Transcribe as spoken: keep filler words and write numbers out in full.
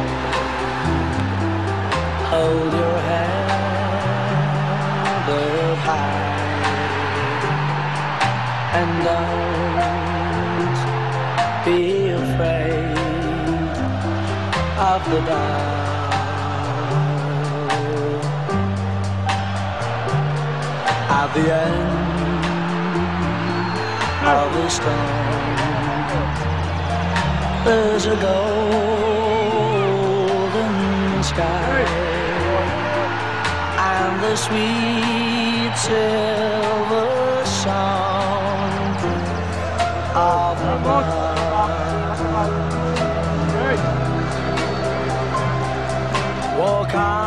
Hold your head up high and don't be afraid of the dark. At the end of the storm, there's a golden sky and the sweet silver song of the night. Walk on.